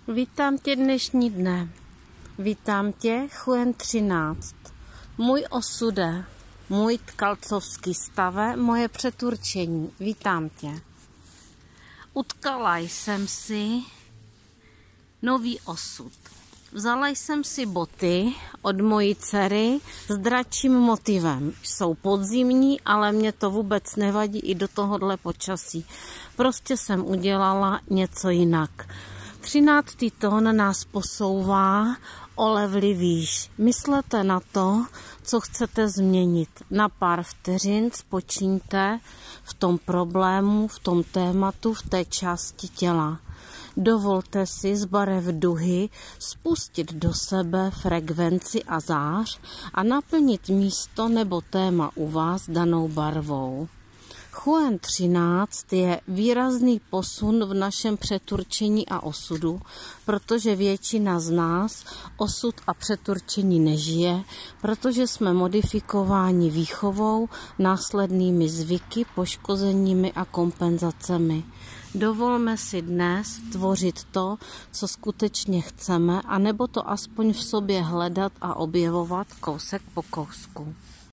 Vítám tě dnešní dne. Vítám tě, Chuen 13. Můj osude, můj tkalcovský stave, moje přeturčení. Vítám tě. Utkala jsem si nový osud. Vzala jsem si boty od mojí dcery s dračím motivem. Jsou podzimní, ale mě to vůbec nevadí i do tohohle počasí. Prostě jsem udělala něco jinak. 13. tón nás posouvá o levely výš. Myslete na to, co chcete změnit. Na pár vteřin spočíňte v tom problému, v tom tématu, v té části těla. Dovolte si z barev duhy spustit do sebe frekvenci a zář a naplnit místo nebo téma u vás danou barvou. Chuen 13 je výrazný posun v našem přeturčení a osudu, protože většina z nás osud a přeturčení nežije, protože jsme modifikováni výchovou, následnými zvyky, poškozeními a kompenzacemi. Dovolme si dnes tvořit to, co skutečně chceme, anebo to aspoň v sobě hledat a objevovat kousek po kousku.